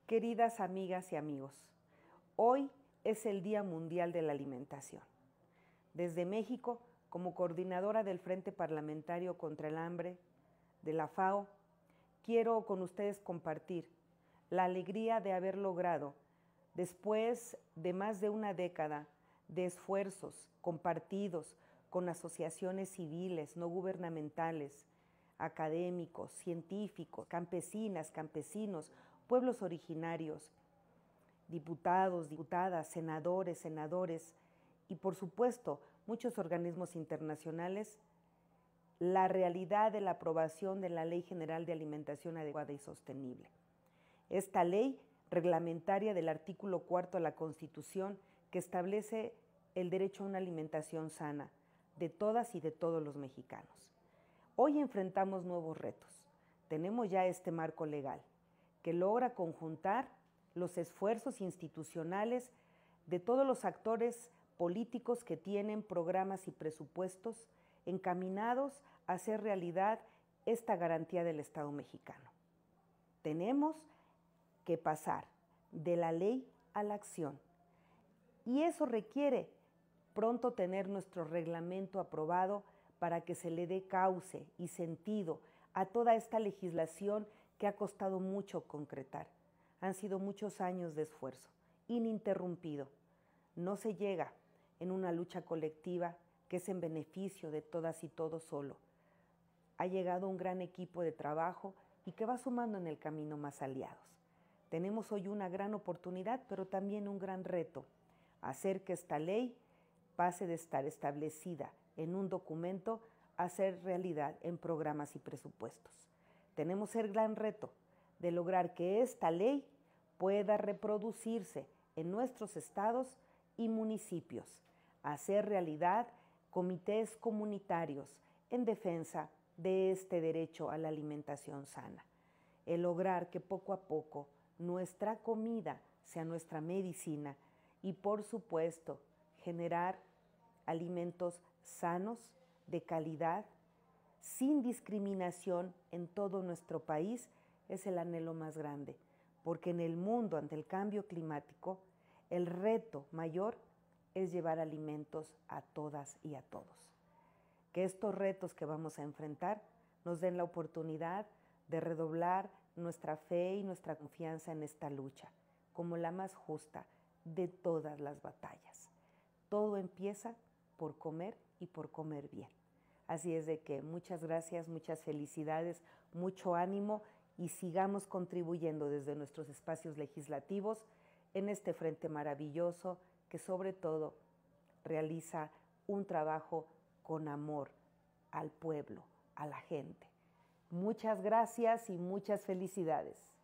Queridas amigas y amigos, hoy es el Día Mundial de la Alimentación. Desde México, como coordinadora del Frente Parlamentario contra el Hambre de la FAO, quiero con ustedes compartir la alegría de haber logrado, después de más de una década de esfuerzos compartidos con asociaciones civiles, no gubernamentales, académicos, científicos, campesinas, campesinos, pueblos originarios, diputados, diputadas, senadores y por supuesto muchos organismos internacionales, la realidad de la aprobación de la Ley General de Alimentación Adecuada y Sostenible. Esta ley reglamentaria del artículo 4 de la Constitución que establece el derecho a una alimentación sana de todas y de todos los mexicanos. Hoy enfrentamos nuevos retos. Tenemos ya este marco legal que logra conjuntar los esfuerzos institucionales de todos los actores políticos que tienen programas y presupuestos encaminados a hacer realidad esta garantía del Estado mexicano. Tenemos que pasar de la ley a la acción y eso requiere pronto tener nuestro reglamento aprobado para que se le dé cauce y sentido a toda esta legislación que ha costado mucho concretar. Han sido muchos años de esfuerzo, ininterrumpido. No se llega en una lucha colectiva que es en beneficio de todas y todos solo. Ha llegado un gran equipo de trabajo y que va sumando en el camino más aliados. Tenemos hoy una gran oportunidad, pero también un gran reto, hacer que esta ley pase de estar establecida en un documento a ser realidad en programas y presupuestos. Tenemos el gran reto de lograr que esta ley pueda reproducirse en nuestros estados y municipios, hacer realidad comités comunitarios en defensa de este derecho a la alimentación sana, el lograr que poco a poco nuestra comida sea nuestra medicina y por supuesto generar alimentos sanos, de calidad, sin discriminación en todo nuestro país es el anhelo más grande, porque en el mundo ante el cambio climático el reto mayor es llevar alimentos a todas y a todos. Que estos retos que vamos a enfrentar nos den la oportunidad de redoblar nuestra fe y nuestra confianza en esta lucha, como la más justa de todas las batallas. Todo empieza por comer y por comer bien. Así es de que muchas gracias, muchas felicidades, mucho ánimo y sigamos contribuyendo desde nuestros espacios legislativos en este frente maravilloso que sobre todo realiza un trabajo con amor al pueblo, a la gente. Muchas gracias y muchas felicidades.